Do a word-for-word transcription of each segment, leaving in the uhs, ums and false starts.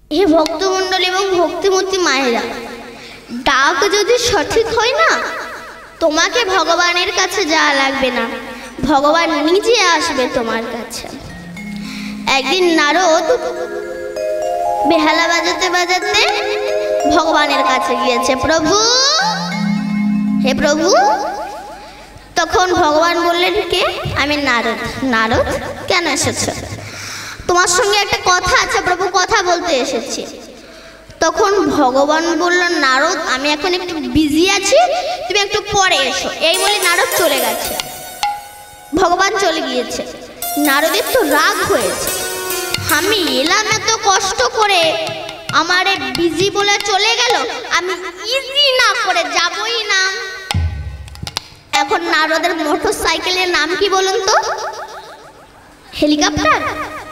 হে ভক্তমণ্ডলী এবং ভক্তিমতী মায়েরা, ডাক যদি সঠিক হয় না, তোমাকে ভগবানের কাছে যাওয়া লাগবে না, ভগবান নিজে আসবে তোমার কাছে। একদিন নারদ বেহালা বাজাতে বাজাতে ভগবানের কাছে গিয়েছে, প্রভু, হে প্রভু। তখন ভগবান বললেন, কে? আমি নারদ। নারদ, কেন এসেছো? তোমার সঙ্গে একটা কথা আছে প্রভু, কথা বলতে এসেছি। তখন ভগবান বলল, নারদ আমি এখন একটু বিজি আছি, তুমি একটু পরে এসো। এই বলে নারদ চলে গেছে। ভগবান চলে গিয়েছে। নারদের তো রাগ হয়েছে, আমি এলাম এত কষ্ট করে, আমারে বিজি বলে চলে গেল, আমি ইজি না করে যাবই না। এখন নারদের মোটর সাইকেলের নাম কি বলুন তো? হেলিকপ্টার?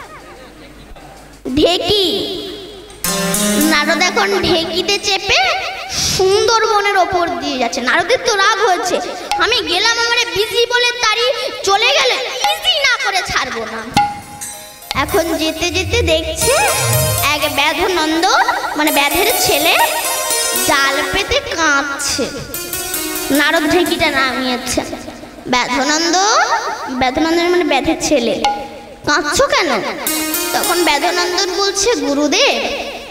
ঢেকি। নারদ এখন ঢেকিতে চেপে সুন্দরবনের ওপর দিয়ে যাচ্ছে। নারদের তো রাগ হয়েছে, আমি গেলাম আমারে বিজি বলে তারি চলে গেলে, ইজি না করে ছাড়বো না। এখন যেতে যেতে দেখছে এক ব্যাধনন্দ, মানে ব্যাধের ছেলে, জাল পেতে কাঁদছে। নারদ ঢেকিটা নামিয়েছে। ব্যাধনন্দ, ব্যাধনন্দ মানে ব্যাধের ছেলে, কাঁদছো কেন? তখন ব্যাধনন্দন বলছে, গুরুদেব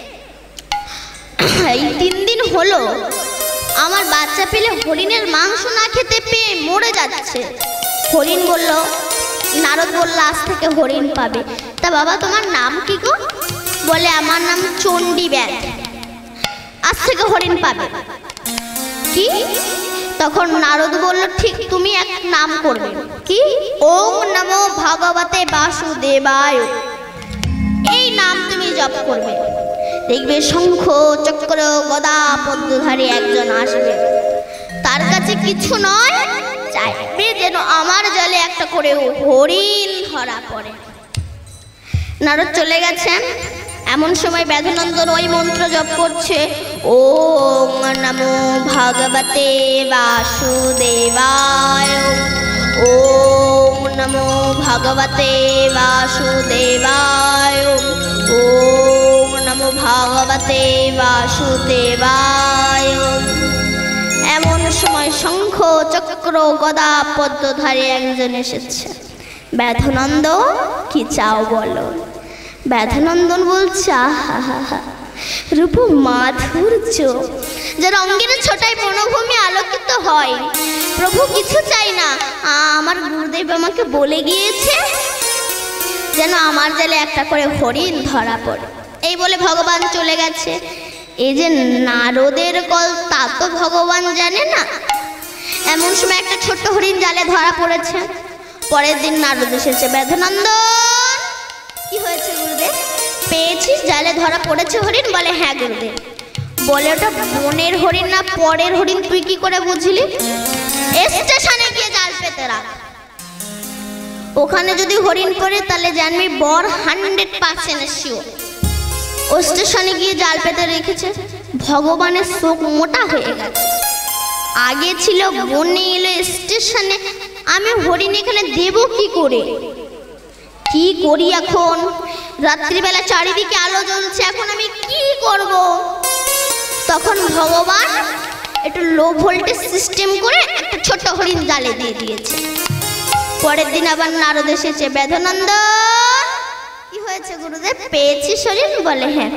এই তিন দিন হলো আমার বাচ্চা পেলে হরিণের মাংস না খেতে পেয়ে মরে যাচ্ছে। হরিণ বলল, নারদ বলল, আজ থেকে হরিণ পাবে। তা বাবা তোমার নাম কি গো? বলে, আমার নাম চণ্ডী ব্যাধ, আজ থেকে হরিণ পাবে। কি? তখন নারদ বলল, ঠিক তুমি এক নাম করবে। কি? ওম নমো ভগবতে বাসুদেবায়, এই নাম তুমি জপ করবে। দেখবে শঙ্খ চক্র গদা পদ্মধারী একজন আসবে, তার কাছে কিছু নয়, চাইবে যেন আমার জলে একটা করে হরিণ ধরা পড়ে। নারদ চলে গেছেন। এমন সময় ব্যাধনন্দন ওই মন্ত্র জপ করছে, ওম নমো ভগবতে বাসুদেবায়, ওম নমো ভগবতে বাসুদেবায়, ওম নমো ভগবতে বাসুদেবায়। এমন সময় শঙ্খ চক্র গদা পদ্মধারী একজন এসেছে। ব্যাধনন্দ, কি চাও বলো? ব্যাধনন্দন বলছে, আহা হা হা, রূপ মাধুর্য, যার অঙ্গের ছোটাই বনভূমি আলোকিত হয়। প্রভু কিছু চাই না, আমার গুরুদেব আমাকে বলে গিয়েছে যেন আমার জালে একটা করে হরিণ ধরা পড়ে। এই বলে ভগবান চলে গেছে। এই যে নারদের কল, তা তো ভগবান জানে না। এমন সময় একটা ছোট্ট হরিণ জালে ধরা পড়েছে। পরের দিন নারদ এসেছে, ব্যাধনন্দন কি হয়েছে গুরুদেব? পেয়েছিস জালে ধরা পড়েছে হরিণ? বলে, হ্যাঁ গুরুদেব। বলে, ওটা বনের হরিণ না পরের হরিণ তুই কি করে বুঝলি? স্টেশনে গিয়ে জাল পেতে রাখ, ওখানে যদি হরিণ পড়ে তাহলে জানবি বর হান্ড্রেড পার্সেন্ট শিওর। ও স্টেশনে গিয়ে জাল পেতে রেখেছে। ভগবানের চোখ মোটা হয়ে গেছে। আগে ছিল বনে, এলো স্টেশনে, আমি হরিণ এখানে দেব কি করে? কি করি এখন? রাত্রিবেলা চারিদিকে আলো জ্বলছে, এখন আমি কি করব? তখন ভগবান একটু লো ভোল্টেজ সিস্টেম করে একটা ছোট্ট হরিণ জালে দিয়ে দিয়েছে। পরের দিন আবার নারদ এসেছে, ব্যাধনন্দন কি হয়েছে গুরুদেব? পেয়েছিস হরিণ? বলে, হ্যাঁ।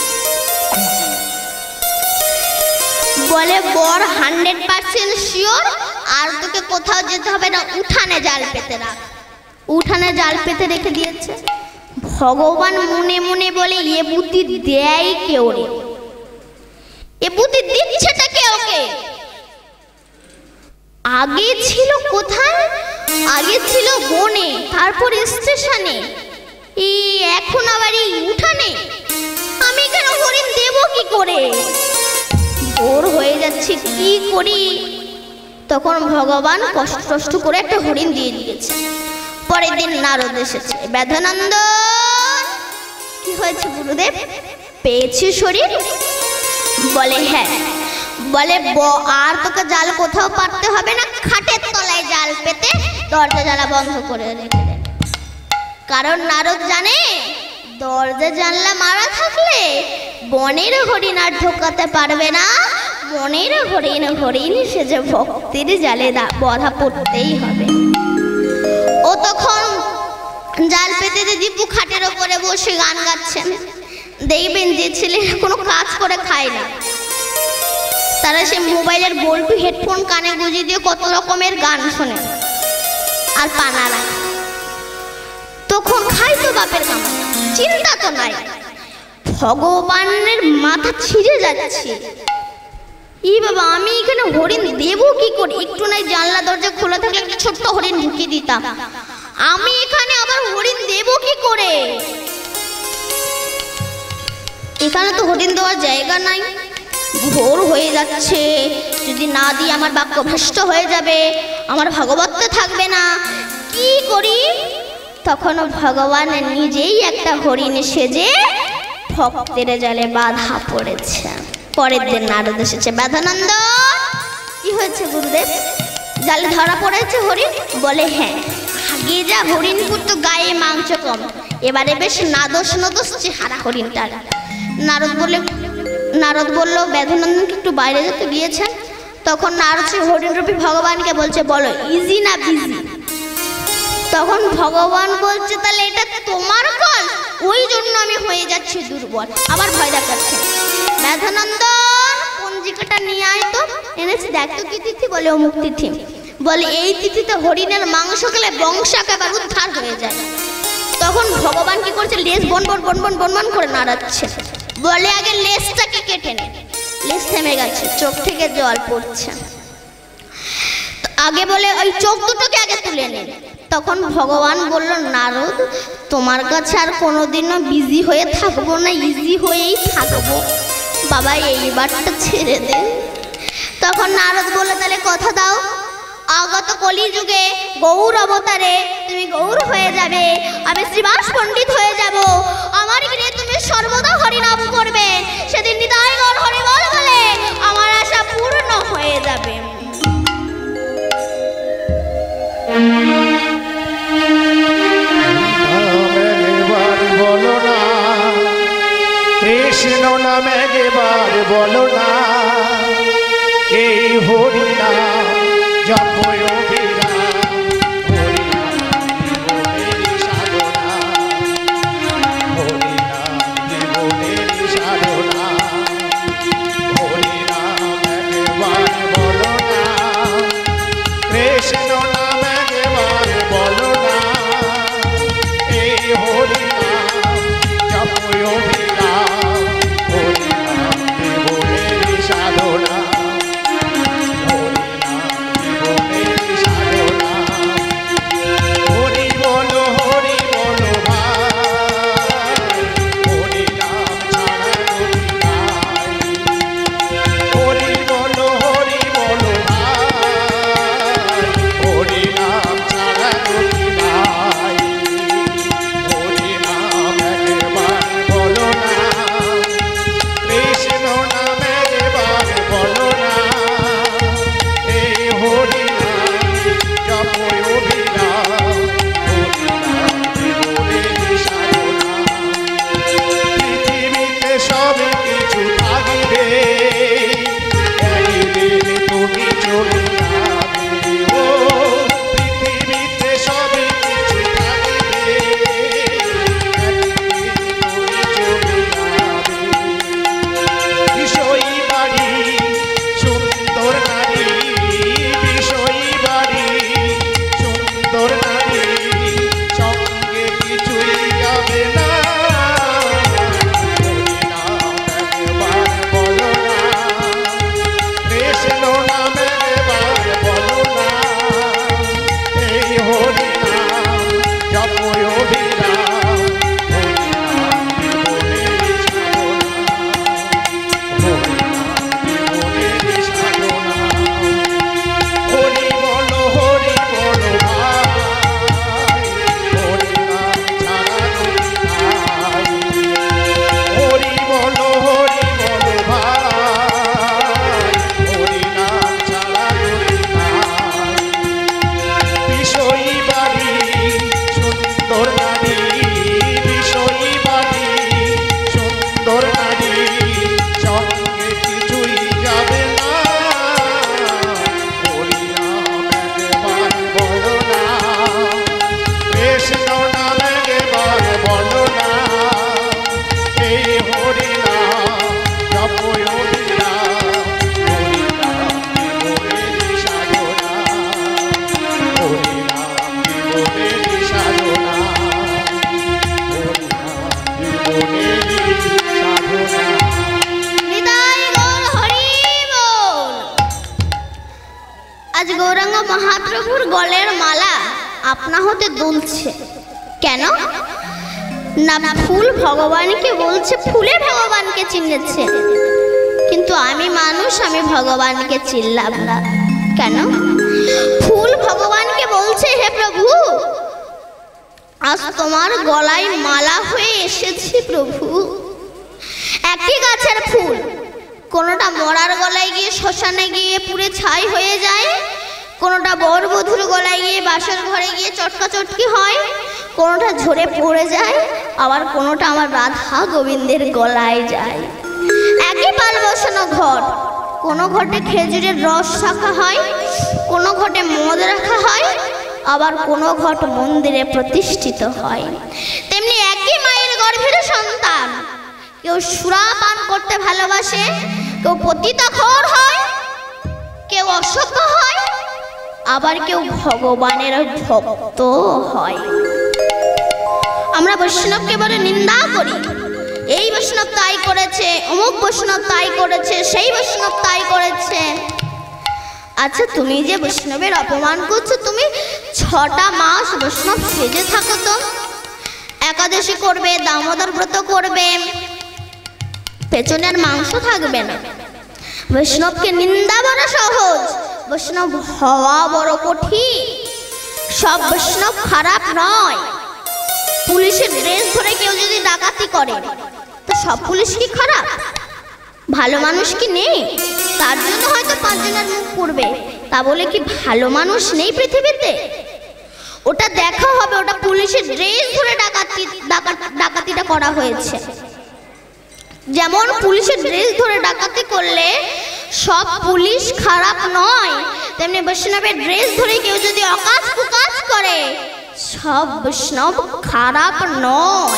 বলে, বর হান্ড্রেড পার্সেন্ট শিওর, আর তোকে কোথাও যেতে হবে না, উঠানে জাল পেতে রাখ। উঠানে জাল পেতে রেখে দিয়েছে। ভগবান মনে মনে বলে, এ বুদ্ধি দেয় কেউ রে, এ বুদ্ধি দিচ্ছেটা কে ওকে? আগে ছিল কোথায়? আগে ছিল বনে, তারপর স্টেশনে, এই এখন আবার এই উঠানে। আমি কেন হরিণ দেব কি করে? ভোর হয়ে যাচ্ছে, কি করি? তখন ভগবান কষ্ট কষ্ট করে একটা হরিণ দিয়ে দিয়েছে। পরের দিন নারদ এসেছে, ব্যাধনন্দন কি হয়েছে গুরুদেব? পেয়েছিস হরিণ? বলে, হ্যাঁ। বলে, আর তোকে জাল কোথাও পাততে হবে না, খাটের তলায় জাল পেতে দরজা জানলা বন্ধ করে রেখে দে। কারণ নারদ জানে দরজা জানলা মারা থাকলে বনের হরিণ আর ঢোকাতে পারবে না। মনের হরিণ হরিণ সেজে ভক্তির জালে বাধা পড়তেই হবে। ও তখন জাল পেতে দীপু খাটের ওপরে বসে গান গাচ্ছেন। দেখবেন যে ছেলে কোনো কাজ করে খায় না, তারা সে মোবাইলের বল্টু হেডফোন কানে গুঁজে দিয়ে কত রকমের গান শোনে আর পানা নাই। তখন খাই তো বাপের কামাই, চিন্তা তো নাই। ভগবানের মাথা ছিঁড়ে যাচ্ছে, ই বাবা আমি এখানে হরিণ দেবো কি করে? একটু নাই জানলা দরজা খোলা থাকলে একটা ছোট্ট হরিণ ঢুকিয়ে দিতাম, আমি এখানে আবার হরিণ দেবো কি করে? এখানে তো হরিণ দেওয়ার জায়গা নাই। ভোর হয়ে যাচ্ছে, যদি না দিই আমার বাক্য ভ্রষ্ট হয়ে যাবে, আমার ভাগবত থাকবে না, কি করি? তখন ভগবান নিজেই একটা হরিণ সেজে ভক্তের জালে বাধা পড়েছে। পরের দিন নারদ এসেছে, ব্যধানন্দ কি হয়েছে গুরুদেব? জালে ধরা পড়েছে হরিণ? বলে হ্যাঁ, আগে যা হরিণ পুত্র গায়ে মাংস কম, এবারে বেশ নাদোষ নদোষ চেহারা হরিণটার। নারদ বলে নারদ বলল ব্যধানন্দনকে একটু বাইরে যেতে দিয়েছেন। তখন নারদ সে হরিণরূপী ভগবানকে বলছে, বলো ইজি না বিজি? তখন ভগবান বলছে, তাহলে এটা তোমার কল, ওই জন্য আমি হয়ে যাচ্ছি দুর্বল। আবার ভয় দেখাচ্ছে, ব্যধানন্দন পঞ্জিকাটা নিয়ে আয় তো। এনেছি, দেখ তো কি তিথি? বলে অমুক তিথি। বলে এই তিথিতে হরিণের মাংস খেলে বংশ একেবারে উদ্ধার হয়ে যায়। তখন ভগবান কি করছে, লেজ বন বন বন বন বন বন করে নাড়াচ্ছে। বলে আগে লেজটাকে কেটে নে। লেজ থেমে গেছে, চোখ থেকে জল পড়ছে। আগে বলে ওই চোখ দুটোকে আগে তুলে নে। তখন ভগবান বলল, নারদ তোমার কাছে আর কোনোদিনও বিজি হয়ে থাকবো না, ইজি হয়েই থাকবো, বাবা এইবারটা ছেড়ে দে। তখন নারদ বলল, তাহলে কথা দাও, আগত কলিযুগে গৌর অবতারে তুমি গৌর হয়ে যাবে, আমি শ্রীবাস পণ্ডিত হয়ে যাব, আমার গৃহে তুমি সর্বদা হরিনাম করবে, সেদিন নিতাই গৌর হরিবল বলে আমার আশা পূর্ণ হয়ে যাবে। বলো না কৃষ্ণ নাম একবার বলো না, এই হরিনাম জপয় অবিরাম, হরিনাম জীবনের সাধনা, হরিনাম একবার বলো না, কৃষ্ণ নাম একবার বলো না, এই হরিনাম জপয় অবিরাম, হরিনাম জীবনের সাধনা, আজ গৌরাঙ্গ মহাপ্রভুর গলের মালা আপনা হতে দুলছে কেন না? ফুল ভগবানকে বলছে, ফুলে ভগবানকে চিনেছে, কিন্তু আমি মানুষ, আমি ভগবানকে চিনলাম না কেন? ফুল ভগবানকে বলছে, হে প্রভু আজ তোমার গলায় মালা হয়ে এসেছি প্রভু। একই গাছের ফুল, কোনোটা মরার গলায় গিয়ে শ্মশানে গিয়ে পুড়ে ছাই হয়ে যায়, কোনোটা বর বধুর গলায় গিয়ে বাসর ঘরে গিয়ে চটকা চটকি হয়, কোনোটা ঝরে পড়ে যায়, আবার কোনোটা আমার রাধা গোবিন্দের গলায় যায়। একই পাল বসানো ঘট, কোনো ঘটে খেজুরের রস রাখা হয়, কোনো ঘটে মদ রাখা হয়, আবার কোনো ঘট মন্দিরে প্রতিষ্ঠিত হয়। তেমনি একই মায়ের গর্ভের সন্তান, কেউ সুরা পান করতে ভালোবাসে, কেউ পতিতাখোর হয়, কেউ অসভ্য হয়, আবার কেউ ভগবানের ভক্ত হয়। আমরা বৈষ্ণবকে বলে নিন্দা করি, এই বৈষ্ণব তাই করেছে, অমুক বৈষ্ণব তাই করেছে, সেই বৈষ্ণব তাই করেছে। আচ্ছা তুমি যে বৈষ্ণবের অপমান করছো, তুমি ছটা মাস বৈষ্ণব সেজে থাকো তো, একাদশী করবে, দামোদর ব্রত করবে, পেছনের মাংস থাকবে না। বৈষ্ণবকে নিন্দা বড় সহজ, বৈষ্ণব হওয়া বড় কঠিন। সব বৈষ্ণব খারাপ নয়। পুলিশের ড্রেস ধরে কেউ যদি ডাকাতি করে, তো সব পুলিশ কি খারাপ? ভালো মানুষ কি নেই? তার জন্য হয়তো পাঁচজনের মুখ পুড়বে, তা বলে কি ভালো মানুষ নেই পৃথিবীতে? ওটা দেখা হবে, ওটা পুলিশের ড্রেস ধরে ডাকাতি ডাকাতিটা করা হয়েছে। যেমন পুলিশের ড্রেস ধরে ডাকাতি করলে সব পুলিশ খারাপ নয়, তেমনি বৈষ্ণবের ড্রেস ধরে কেউ যদি অকাজ কুকাজ করে, সব বৈষ্ণব খারাপ নয়।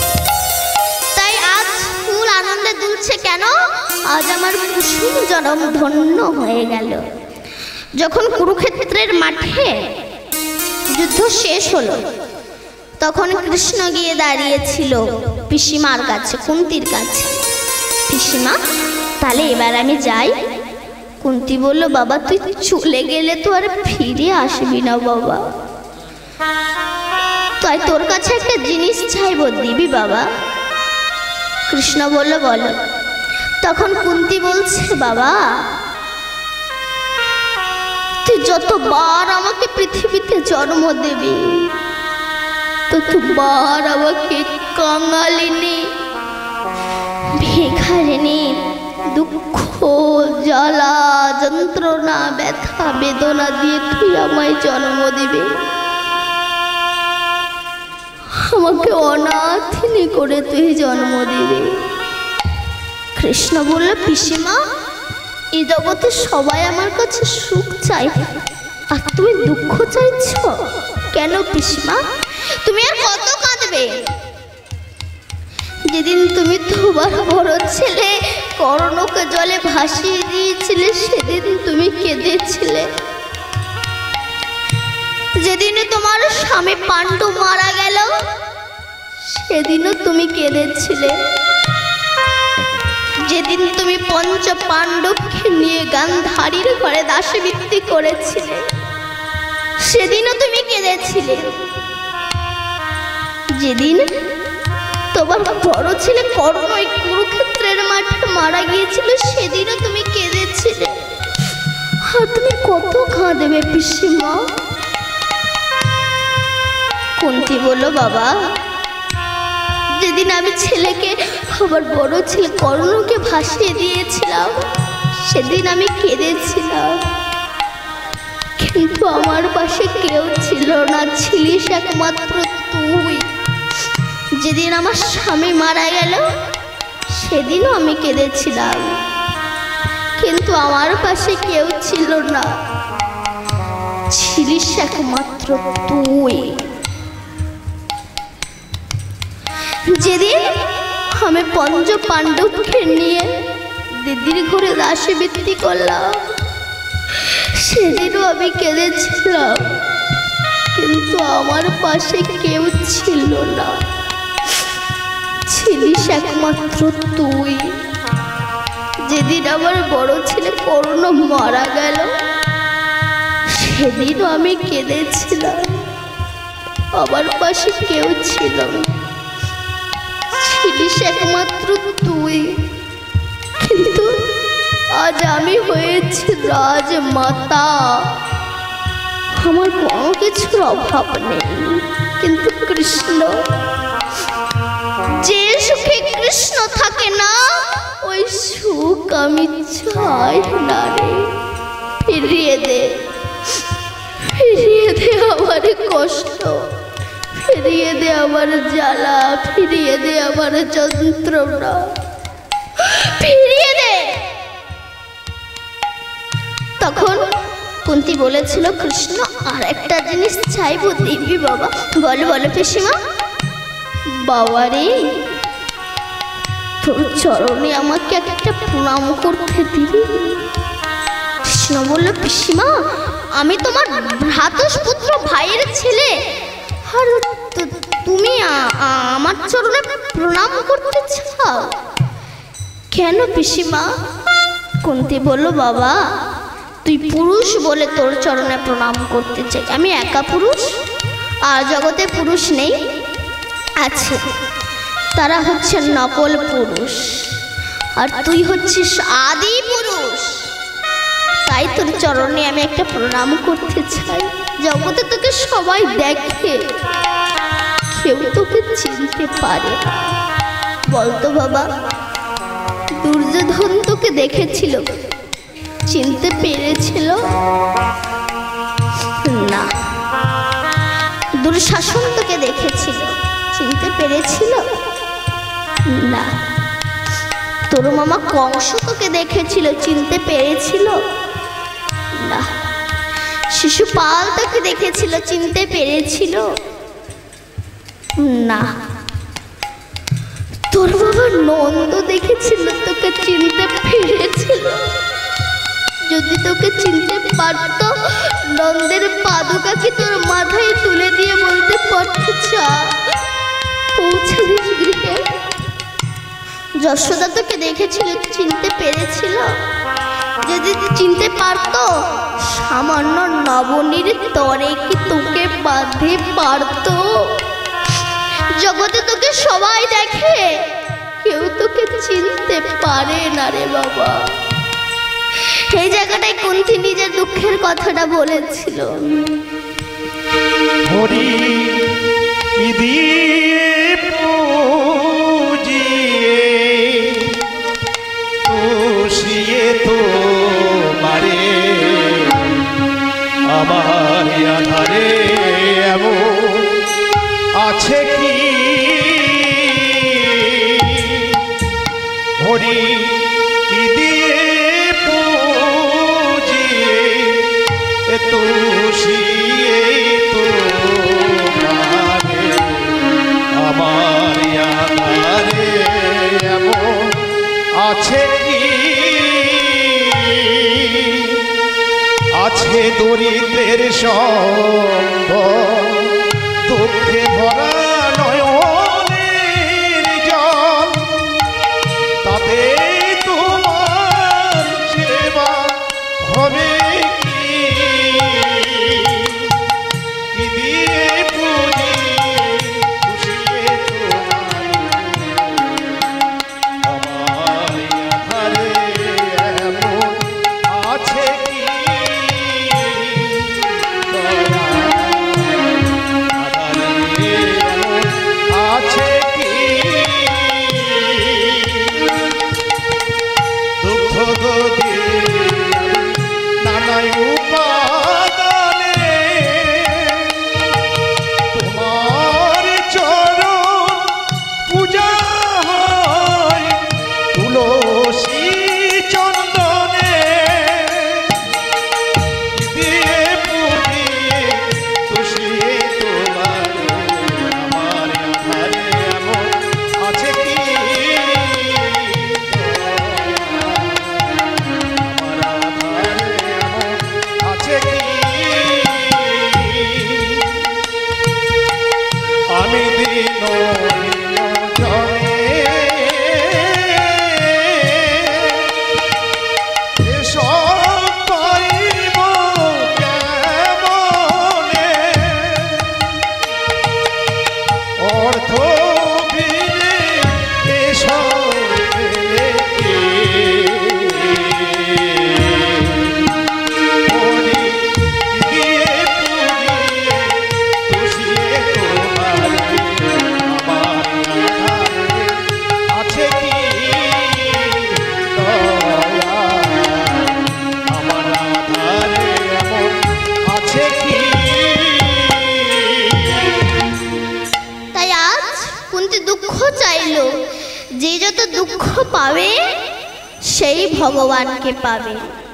তাই আজ ফুল আনন্দে দুলছে কেন? আজ আমার কুসুম জনম ধন্য হয়ে গেল। যখন কুরুক্ষেত্রের মাঠে যুদ্ধ শেষ হলো, তখন কৃষ্ণ গিয়ে দাঁড়িয়েছিল পিসিমার কাছে, কুন্তির কাছে। পিসিমা, তাহলে এবার আমি যাই? কুন্তি বলল, বাবা তুই চলে গেলে তো আর ফিরে আসবি না বাবা, তাই তোর কাছে একটা জিনিস চাইবো, দিবি বাবা? কৃষ্ণ বলল, বলো। তখন কুন্তি বলছে, বাবা তুই যতবার আমাকে পৃথিবীতে জন্ম দেবি, ততবার আমাকে কাঙালিনী, ভিখারিনী, দুঃখ জ্বালা যন্ত্রণা ব্যথা বেদনা দিয়ে তুই আমায় জন্ম দিবে, আমাকে অনাথিনী করে তুই জন্ম দিবে। কৃষ্ণ বলল, পিসিমা এই জগতে সবাই আমার কাছে সুখ চাই, আর তুমি দুঃখ চাইছ কেন পিসিমা? তুমি আর কত কাঁদবে? যেদিন তুমি তোমার বড় ছেলে কর্ণকে জলে ভাসিয়ে দিয়েছিলে, সেদিন তুমি কেঁদেছিলে। যেদিন তোমার স্বামী পাণ্ডু মারা গেল, সেদিনও তুমি কেঁদেছিলে। যেদিন তুমি পঞ্চ পাণ্ডবকে নিয়ে গান্ধারীর ঘরে দাসবৃত্তি করেছিলে, সেদিনও তুমি কেঁদেছিলে। যেদিন তোমার বড় ছেলে কর্ণ এই কুরুক্ষেত্রের মাঠে মারা গিয়েছিল, সেদিনও তুমি কেঁদেছিলে। আর তুমি কত কাঁদবে পিসিমা? কুন্তি বলল, বাবা যেদিন আমি ছেলেকে, আমার বড় ছেলে কর্ণকে ভাসিয়ে দিয়েছিলাম, সেদিন আমি কেঁদেছিলাম, কিন্তু আমার পাশে কেউ ছিল না, ছিলিস একমাত্র তুই। যেদিন আমার স্বামী মারা গেল, সেদিনও আমি কেঁদেছিলাম, কিন্তু আমার পাশে কেউ ছিল না, ছিলিস একমাত্র তুই। যেদিন আমি পঞ্চ পাণ্ডবকে নিয়ে দিদির ঘরে দাসী বৃত্তি করলাম, সেদিনও আমি কেঁদেছিলাম, কিন্তু আমার পাশে কেউ ছিল না। ছিলিস একমাত্র তুই। যেদিন আমার বড় ছেলে করোনা মারা গেল, সেদিনও আমি কেঁদেছিলাম, আমার পাশে কেউ ছিল না। ছিলিস একমাত্র তুই, কিন্তু আজ আমি হয়েছি রাজমাতা। আমার কোনো কিছুর অভাব নেই, কিন্তু কৃষ্ণ, যে সুখে কৃষ্ণ থাকে না, ওই সুখ আমি চাই না রে। ফিরিয়ে দে, ফিরিয়ে দে আমার কষ্ট, ফিরিয়ে দে আমার জ্বালা, ফিরিয়ে দে আমার যন্ত্রণা, ফিরিয়ে দে। তখন কুন্তী বলেছিল, কৃষ্ণ আর একটা জিনিস চাইবো, দিবি বাবা? বলো বলো পিসিমা। বাবা রে, তোর চরণে আমাকে একটা প্রণাম করতে দিবি? কৃষ্ণ বলল, পিসিমা, আমি তোমার ভ্রাতুষ্পুত্র ভাইয়ের ছেলে, আর তুমি আমার চরণে প্রণাম করতে চাও? কেন পিসিমা? কুন্তী বলল, বাবা, তুই পুরুষ বলে তোর চরণে প্রণাম করতে চাই। আমি একা পুরুষ, আর জগতে পুরুষ নেই, আছে, তারা হচ্ছে নকল পুরুষ, আর তুই হচ্ছিস আদি পুরুষ। তাই তোর চরণে আমি একটা প্রণাম করতে চাই। জগতে তোকে সবাই দেখে, কেউ তোকে চিনতে পারে। বলতো বাবা, দুর্যোধন তোকে দেখেছিল, চিনতে পেরেছিল না? দুঃশাসন তোকে দেখেছিল, চিনতে পেরেছিল না? তোর মামা কংস তোকে দেখেছিল, চিনতে পেরেছিল না? শিশুপাল তোকে দেখেছিল, চিনতে পেরেছিল না? তোর বাবা নন্দ দেখেছিল, তোকে চিনতে পেরেছিল? যদি তোকে চিনতে পারত, নন্দের পাদুকাকে তোর মাথায় তুলে দিয়ে বলতে পারত, চা পৌঁছে দিস গৃহে। যশোদা তোকে দেখেছিল, চিনতে পেরেছিল? যদি চিনতে পারত, সামান্য নবনীর তরে কি তোকে বাঁধে পারত? জগতে তোকে সবাই দেখে, কেউ তোকে চিনতে পারে না রে বাবা। এই জায়গাটায় কুন্তী নিজের দুঃখের কথাটা বলেছিল। হরি দীপ পুজিয়ে খুশিয়ে তো মারে, আমার আধারে এমন আছে কি? হরি দিয়ে পুজিয়ে তুষিয়ে তো মারে, আমার আধারে এমন আছে কি? আছে দরিদ্রের সম্ভব, দুঃখে ভরা নয়নের জল, তাতে তোমার সেবা হবে কি? কি দিয়ে পুজি খুশিয়ে তোমার, আমার আধারে এমন আছে কি? আছে কি? দুঃখ দে নানাই উপাদানে তোমার চরণ পূজা হয় তুলসী চন্দনে, দিয়ে পুজিয়ে খুশিয়ে তোমার, আমার আধারে এমন আছে কি? পাবে সেই ভগবানকে পাবে।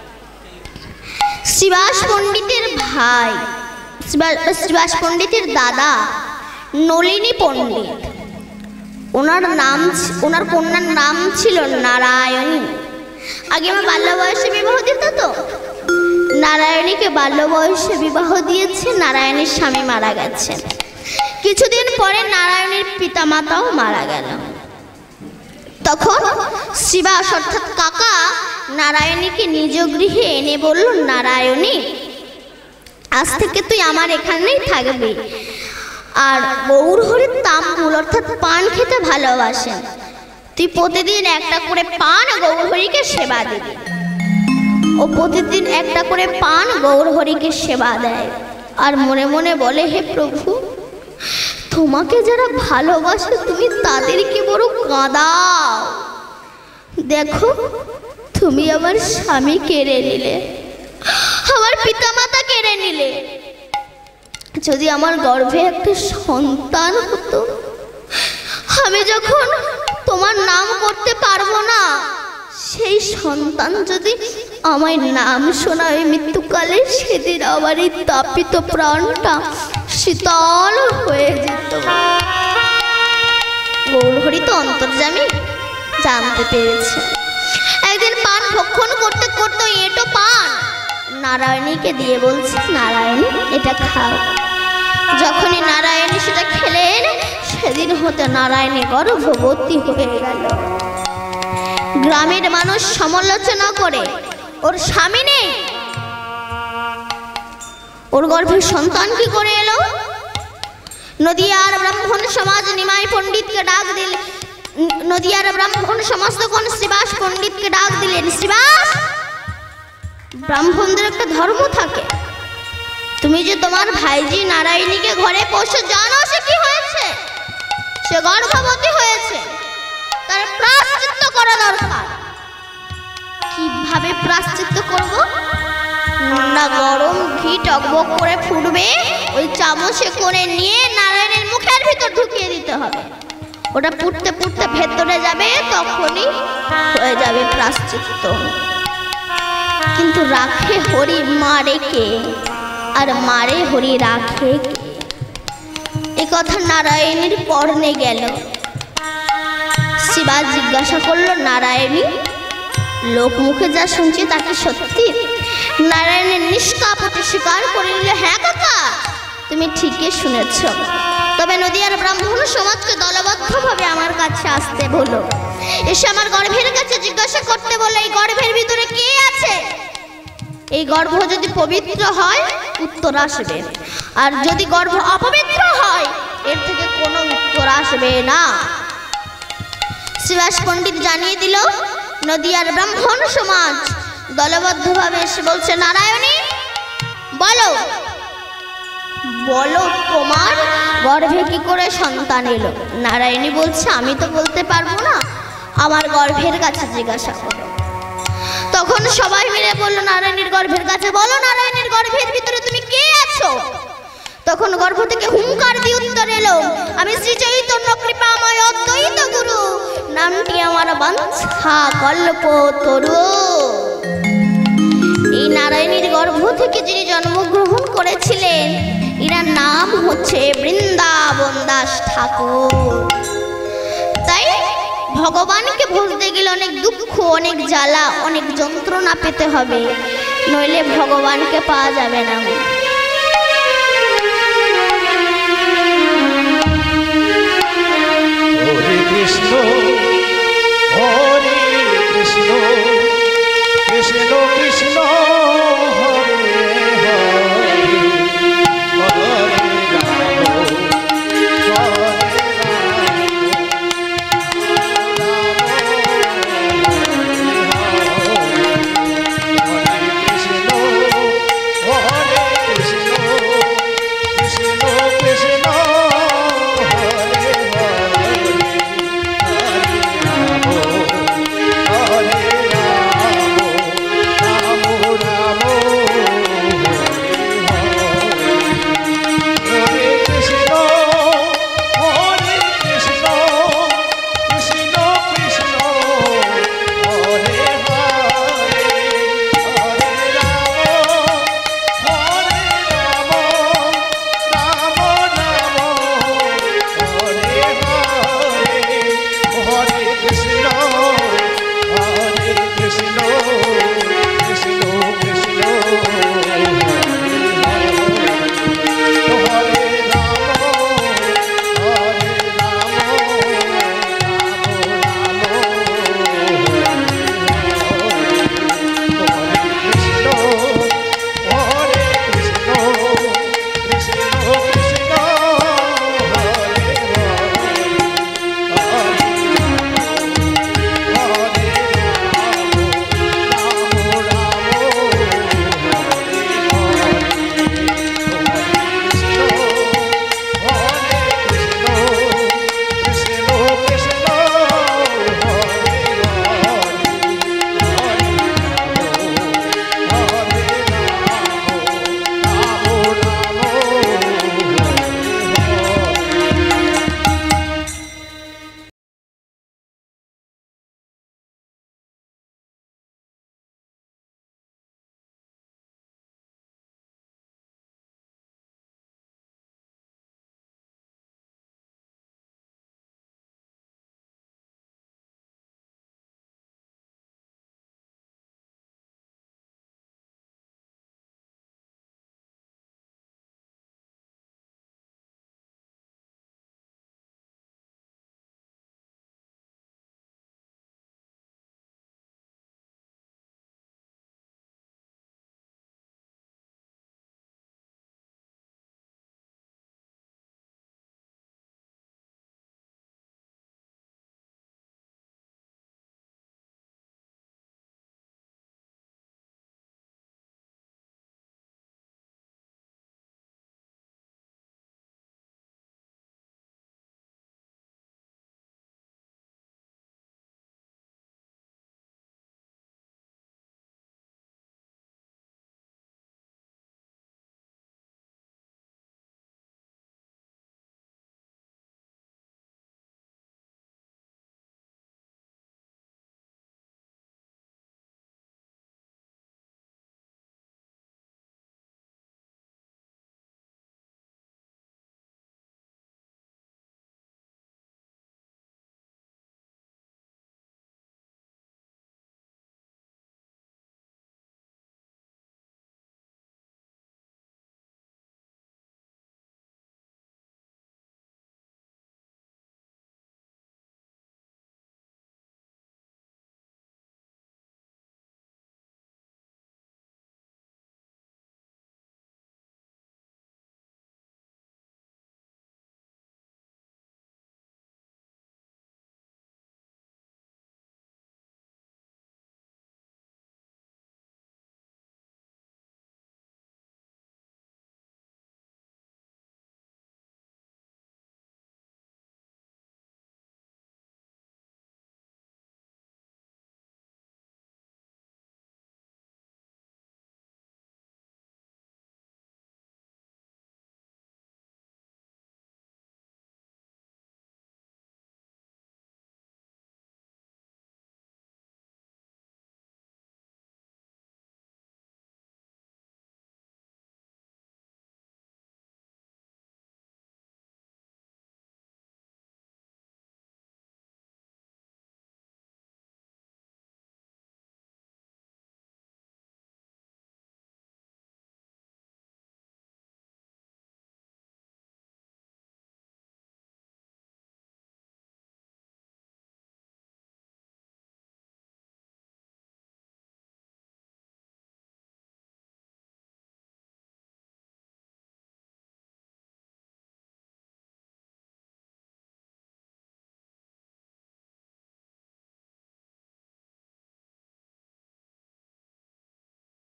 শ্রীবাস পণ্ডিতের ভাই, শ্রীবাস পণ্ডিতের দাদা নলিনী পণ্ডিত, ওনার নাম ওনার কন্যার নাম ছিল নারায়ণী। আগে আমার বাল্য বয়সে বিবাহ দিত, তো নারায়ণীকে বাল্য বয়সে বিবাহ দিয়েছে। নারায়ণীর স্বামী মারা গেছে। কিছুদিন পরে নারায়ণীর পিতামাতাও মারা গেল। তখন শ্রীবাস অর্থাৎ কাকা নারায়ণীকে নিজ গৃহে এনে বলল, নারায়ণী, আজ থেকে তুই আমার এখানেই থাকবি। আর গৌরহরির তাম্বুল অর্থাৎ পান খেতে ভালোবাসেন, তুই প্রতিদিন একটা করে পান গৌরহরিকে সেবা দিবি। ও প্রতিদিন একটা করে পান গৌরহরিকে সেবা দেয় আর মনে মনে বলে, হে প্রভু, তোমাকে যারা ভালোবাসে তুমি তাদেরকে বড় কাঁদাও। দেখো, তুমি আমার স্বামী কেড়ে নিলে, আমার পিতামাতা কেড়ে নিলে। যদি আমার গর্ভে একটা সন্তান হতো, আমি যখন তোমার নাম করতে পারবো না, সেই সন্তান যদি আমার নাম শোনায় মৃত্যুকালে, সেদিন আমার এই তাপিত প্রাণটা শীতল হয়ে যেত। গৌরহরি তো অন্তর্যামী, জানতে পেরেছে। একদিন পান ভক্ষণ করতে করতে এটো পান নারায়ণীকে দিয়ে বলছে, নারায়ণী, এটা খাও। যখনই নারায়ণী সেটা খেলেন, সেদিন হতে নারায়ণী গর্ভবতী হয়ে গেল। গ্রামের মানুষ সমালোচনা করে, ওর স্বামী নেই, ওর গর্ভে সন্তান কি করে এলো? নদিয়ার ব্রাহ্মণ সমাজ নিমাই পণ্ডিতকে ডাক দিল। নদিয়ার ব্রাহ্মণ সমাজ তখন শ্রীবাস পণ্ডিতকে ডাক দিলেন, শ্রীবাস, ব্রাহ্মণদের একটা ধর্ম থাকে, তুমি যে তোমার ভাইজি নারায়ণীকে ঘরে পোষে, জানো সে কি হয়েছে? সে গর্ভবতী হয়েছে, তার প্রায়শ্চিত্ত করা দরকার। কিভাবে প্রায়শ্চিত্ত করব? না, গরম ঘি টকবক করে ফুটবে, ওই চামচে করে নিয়ে নারায়ণের মুখের ভিতর ঢুকিয়ে দিতে হবে। ওটা পুড়তে পুড়তে ভেতরে যাবে, তখনই হয়ে যাবে প্রায়শ্চিত্ত। কিন্তু রাখে হরি মারে কে, আর মারে হরি রাখে কে? এ কথা নারায়ণীর কর্ণে গেল। শিবা জিজ্ঞাসা করলো, নারায়ণী, লোক মুখে যা শুনছি তা কি সত্যি? নারায়ণের নিষ্কাপটে স্বীকার করে নিল, হ্যাঁ কাকা, তুমি ঠিকই শুনেছ। তবে নদিয়ার ব্রাহ্মণ সমাজকে দলবদ্ধভাবে আমার কাছে আসতে বলো, এসে আমার গর্ভের কাছে জিজ্ঞাসা করতে বলো, এই গর্ভের ভিতরে কে আছে? এই গর্ভ যদি পবিত্র হয় উত্তর আসবে, আর যদি গর্ভ অপবিত্র হয় এর থেকে কোনো উত্তর আসবে না। শ্রীবাস পণ্ডিত জানিয়ে দিল। নদিয়ার ব্রাহ্মণ সমাজ দলবদ্ধভাবে এসে বলছে, নারায়ণী, বলো বলো তোমার গর্ভে কি করে সন্তান এলো? নারায়ণী বলছে, আমি তো বলতে পারবো না, আমার গর্ভের কাছে জিজ্ঞাসা করো। তখন সবাই মিলে বললো, নারায়ণীর গর্ভের কাছে বলো, নারায়ণীর গর্ভের ভিতরে তুমি কে আছো? তখন গর্ভ থেকে হুঙ্কার দিয়ে উত্তর এলো, আমি শ্রী চৈতন্য কৃপাময় অদ্বৈত গুরু, নামটি আমার বাঞ্ছা কল্প তরু। এই নারায়ণীর গর্ভ থেকে যিনি জন্মগ্রহণ করেছিলেন, এনার নাম হচ্ছে বৃন্দাবন দাস ঠাকুর। তাই ভগবানকে বুঝতে গেলে অনেক দুঃখ, অনেক জ্বালা, অনেক যন্ত্রণা পেতে হবে, নইলে ভগবানকে পাওয়া যাবে না। হরে কৃষ্ণ